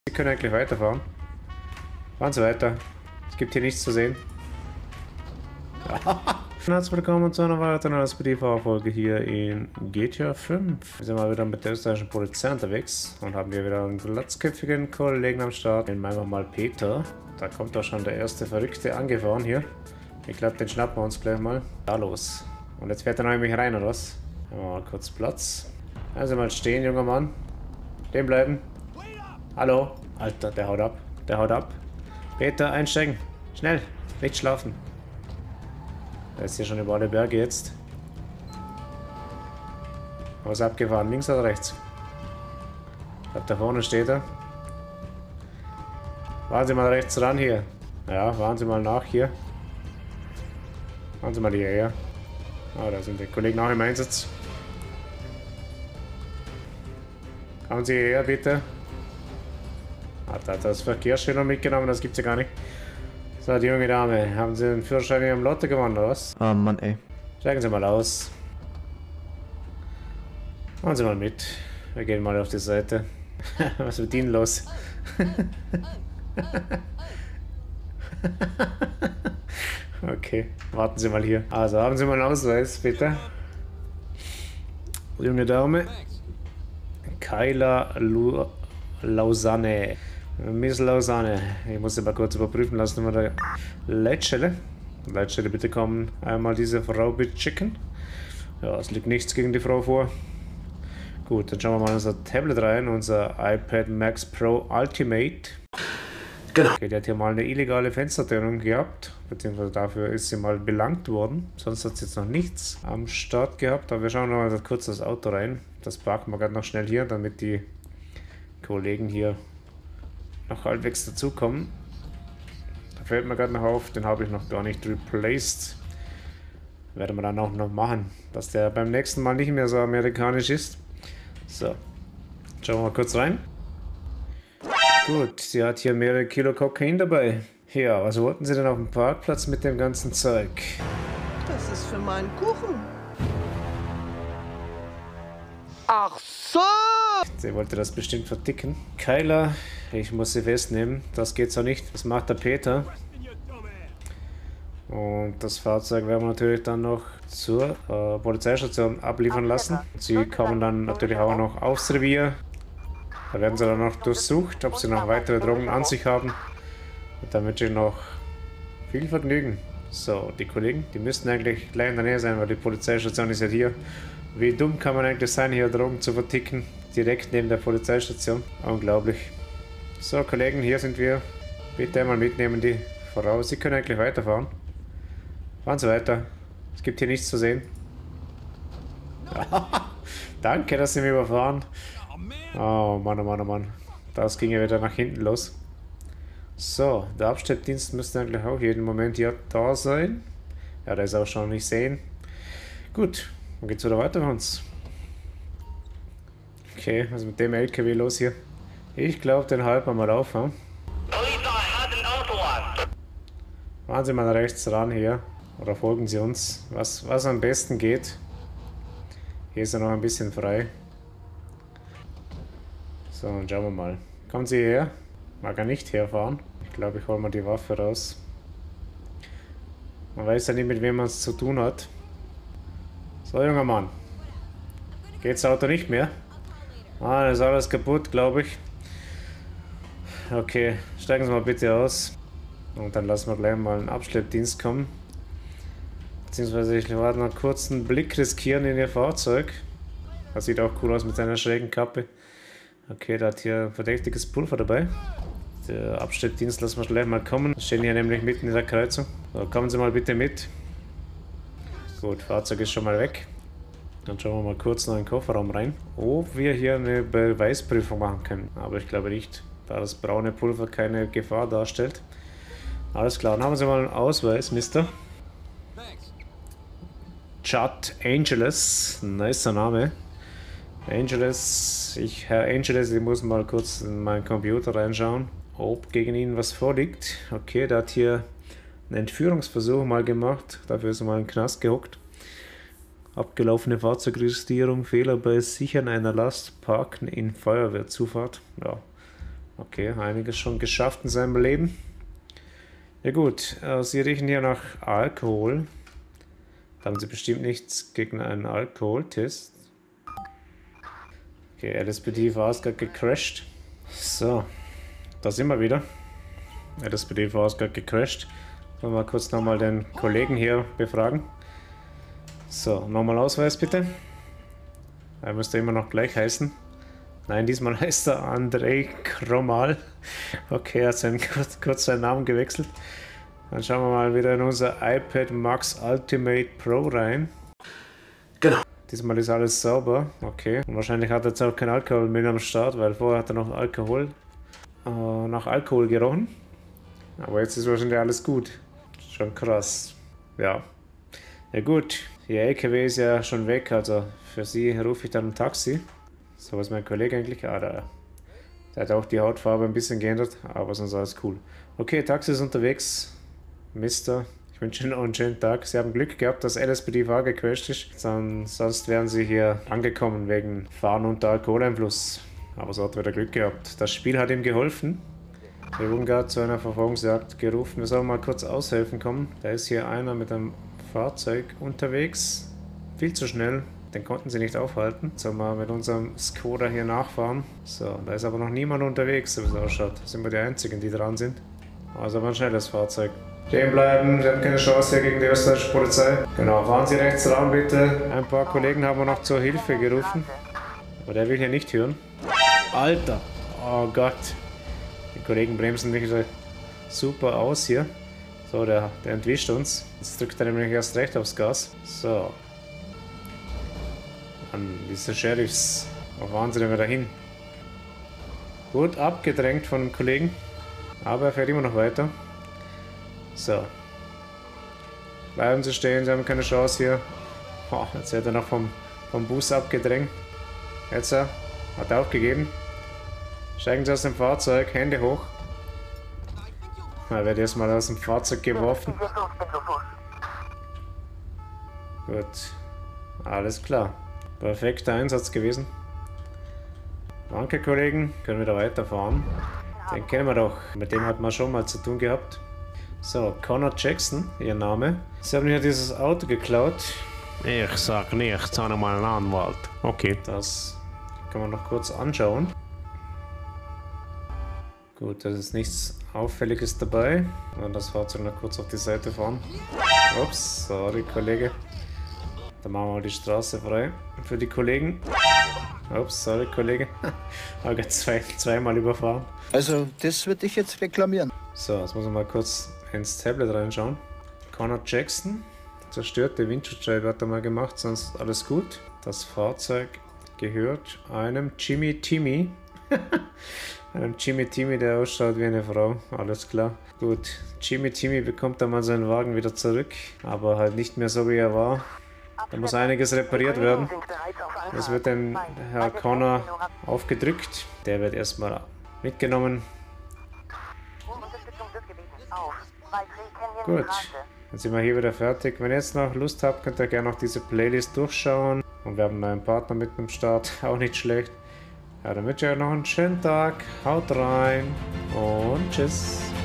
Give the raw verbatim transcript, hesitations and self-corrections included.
Sie können eigentlich weiterfahren. Fahren Sie weiter. Es gibt hier nichts zu sehen. Herzlich willkommen zu einer weiteren S P D V-Folge hier in G T A fünf. Wir sind mal wieder mit der österreichischen Polizei unterwegs und haben hier wieder einen glatzköpfigen Kollegen am Start. Nennen wir einfach mal Peter. Da kommt doch schon der erste Verrückte angefahren hier. Ich glaube, den schnappen wir uns gleich mal. Da los. Und jetzt fährt er noch nämlich rein, oder was? Machen wir mal kurz Platz. Also mal stehen, junger Mann. Stehen bleiben. Hallo? Alter, der haut ab. Der haut ab. Peter, einsteigen. Schnell. Nicht schlafen. Er ist hier schon über alle Berge jetzt. Was abgefahren? Links oder rechts? Ich glaube, da vorne steht er. Fahren Sie mal rechts ran hier. Ja, fahren Sie mal nach hier. Fahren Sie mal hierher. Ah, da sind die Kollegen auch im Einsatz. Kommen Sie hierher, bitte. Hat er das Verkehrsschilder mitgenommen? Das gibt's ja gar nicht. So, die junge Dame, haben Sie den Führerschein im Lotto gewonnen, oder was? Oh Mann, ey. Steigen Sie mal aus. Machen Sie mal mit. Wir gehen mal auf die Seite. Was ist mit Ihnen los? Okay, warten Sie mal hier. Also, haben Sie mal einen Ausweis, bitte. Junge Dame. Kyla Lu Lausanne. Miss Lausanne. Ich muss sie mal kurz überprüfen lassen, ob wir da Leitstelle. Leitstelle, bitte kommen einmal diese Frau bechecken. Ja, es liegt nichts gegen die Frau vor. Gut, dann schauen wir mal in unser Tablet rein, unser iPad Max Pro Ultimate. Genau. Okay, die hat hier mal eine illegale Fenstertrennung gehabt, beziehungsweise dafür ist sie mal belangt worden. Sonst hat sie jetzt noch nichts am Start gehabt, aber wir schauen noch mal kurz das Auto rein. Das parken wir gerade noch schnell hier, damit die Kollegen hier noch halbwegs dazukommen. Da fällt mir gerade noch auf, den habe ich noch gar nicht replaced. Werden wir dann auch noch machen, dass der beim nächsten Mal nicht mehr so amerikanisch ist. So, schauen wir mal kurz rein. Gut, sie hat hier mehrere Kilo Kokain dabei. Ja, was wollten Sie denn auf dem Parkplatz mit dem ganzen Zeug? Das ist für meinen Kuchen. Ach so! Sie wollte das bestimmt verticken. Kyla, ich muss sie festnehmen. Das geht so nicht. Das macht der Peter. Und das Fahrzeug werden wir natürlich dann noch zur äh, Polizeistation abliefern lassen. Sie kommen dann natürlich auch noch aufs Revier. Da werden sie dann noch durchsucht, ob sie noch weitere Drogen an sich haben. Und dann wünsche ich noch viel Vergnügen. So, die Kollegen, die müssten eigentlich gleich in der Nähe sein, weil die Polizeistation ist ja hier. Wie dumm kann man eigentlich sein, hier Drogen zu verticken? Direkt neben der Polizeistation. Unglaublich. So, Kollegen, hier sind wir. Bitte einmal mitnehmen die Frau. Sie können eigentlich weiterfahren. Fahren Sie weiter. Es gibt hier nichts zu sehen. Danke, dass Sie mich überfahren. Oh Mann, oh Mann, oh Mann. Das ging ja wieder nach hinten los. So, der Abschleppdienst müsste eigentlich auch jeden Moment hier da sein. Ja, da ist auch schon nicht sehen. Gut, dann geht's wieder weiter bei uns. Okay, was ist mit dem L K W los hier? Ich glaube, den halten wir mal auf. Hm? Fahren Sie mal rechts ran hier. Oder folgen Sie uns. Was, was am besten geht. Hier ist er noch ein bisschen frei. So, dann schauen wir mal. Kommen Sie hierher. Mag er nicht herfahren. Ich glaube, ich hole mal die Waffe raus. Man weiß ja nicht, mit wem man es zu tun hat. So, junger Mann. Geht das Auto nicht mehr? Ah, dann ist alles kaputt, glaube ich. Okay, steigen Sie mal bitte aus. Und dann lassen wir gleich mal einen Abschleppdienst kommen. Beziehungsweise ich werde noch kurz einen Blick riskieren in Ihr Fahrzeug. Das sieht auch cool aus mit seiner schrägen Kappe. Okay, da hat hier ein verdächtiges Pulver dabei. Der Abschleppdienst lassen wir gleich mal kommen. Wir stehen hier nämlich mitten in der Kreuzung. So, kommen Sie mal bitte mit. Gut, Fahrzeug ist schon mal weg. Dann schauen wir mal kurz noch in den Kofferraum rein, ob wir hier eine Beweisprüfung machen können. Aber ich glaube nicht, da das braune Pulver keine Gefahr darstellt. Alles klar, dann haben Sie mal einen Ausweis, Mister Chad Angeles. Nicer Name. Angeles, ich, Herr Angeles, ich muss mal kurz in meinen Computer reinschauen, ob gegen ihn was vorliegt. Okay, der hat hier einen Entführungsversuch mal gemacht, dafür ist er mal im Knast gehockt. Abgelaufene Fahrzeugregistrierung, Fehler bei Sichern einer Last, Parken in Feuerwehrzufahrt. Ja, Okay, einiges schon geschafft in seinem Leben. Ja gut, äh, sie riechen hier nach Alkohol. Da haben sie bestimmt nichts gegen einen Alkoholtest. Okay, L S P D war es gerade gecrashed. So, da sind wir wieder. L S P D war es gerade gecrashed. Wollen wir kurz nochmal den Kollegen hier befragen. So, nochmal Ausweis bitte. Er müsste immer noch gleich heißen. Nein, diesmal heißt er Andrei Kromal. Okay, er hat seinen, kurz, kurz seinen Namen gewechselt. Dann schauen wir mal wieder in unser iPad Max Ultimate Pro rein. Genau. Diesmal ist alles sauber. Okay. Und wahrscheinlich hat er jetzt auch kein Alkohol mehr am Start, weil vorher hat er noch Alkohol, äh, nach Alkohol gerochen. Aber jetzt ist wahrscheinlich alles gut. Schon krass. Ja. Ja gut. Ihr L K W ist ja schon weg, also für sie rufe ich dann ein Taxi. So, was mein Kollege eigentlich? Ah, da. Der hat auch die Hautfarbe ein bisschen geändert, aber sonst alles cool. Okay, Taxi ist unterwegs. Mister, ich wünsche Ihnen noch einen schönen Tag. Sie haben Glück gehabt, dass L S P D war gecrashed ist. Sonst wären Sie hier angekommen wegen Fahren unter Alkoholeinfluss. Aber so hat er wieder Glück gehabt. Das Spiel hat ihm geholfen. Wir wurden gerade zu einer Verfolgungsjagd gerufen. Wir sollen mal kurz aushelfen kommen. Da ist hier einer mit einem Fahrzeug unterwegs. Viel zu schnell. Den konnten sie nicht aufhalten. Sollen wir mit unserem Skoda hier nachfahren. So, da ist aber noch niemand unterwegs, so wie es ausschaut. Da sind wir die Einzigen, die dran sind. Also aber ein schnelles Fahrzeug. Stehen bleiben, wir haben keine Chance hier gegen die österreichische Polizei. Genau, fahren Sie rechts ran bitte. Ein paar Kollegen haben wir noch zur Hilfe gerufen. Aber der will hier nicht hören. Alter! Oh Gott! Die Kollegen bremsen mich super aus hier. So, der, der entwischt uns. Jetzt drückt er nämlich erst recht aufs Gas. So. An diese Sheriffs. Wo fahren sie denn wieder hin? Gut abgedrängt von dem Kollegen. Aber er fährt immer noch weiter. So. Bleiben Sie stehen, Sie haben keine Chance hier. Oh, jetzt wird er noch vom, vom Bus abgedrängt. Jetzt hat er aufgegeben. Steigen Sie aus dem Fahrzeug, Hände hoch. Er wird erstmal aus dem Fahrzeug geworfen. Gut. Alles klar. Perfekter Einsatz gewesen. Danke, Kollegen. Können wir da weiterfahren. Den kennen wir doch. Mit dem hat man schon mal zu tun gehabt. So, Connor Jackson, ihr Name. Sie haben hier dieses Auto geklaut. Ich sag nichts, habe mal einen Anwalt. Okay. Das kann man noch kurz anschauen. Gut, da ist nichts Auffälliges dabei. Und das Fahrzeug noch kurz auf die Seite fahren. Ups, sorry, Kollege. Dann machen wir mal die Straße frei für die Kollegen. Ups, sorry, Kollege. Habe zwei, zweimal überfahren. Also, das würde ich jetzt reklamieren. So, jetzt muss man mal kurz ins Tablet reinschauen. Connor Jackson. Zerstörte Windschutzscheibe hat er mal gemacht, sonst alles gut. Das Fahrzeug gehört einem Jimmy Timmy. Einem Jimmy Timmy, der ausschaut wie eine Frau. Alles klar. Gut, Jimmy Timmy bekommt dann mal seinen Wagen wieder zurück. Aber halt nicht mehr so, wie er war. Da muss einiges repariert werden. Das wird dem Herr Connor aufgedrückt. Der wird erstmal mitgenommen. Gut, dann sind wir hier wieder fertig. Wenn ihr jetzt noch Lust habt, könnt ihr gerne noch diese Playlist durchschauen. Und wir haben einen neuen Partner mit dem Start, auch nicht schlecht. Ja, dann wünsche ich euch noch einen schönen Tag. Haut rein und tschüss.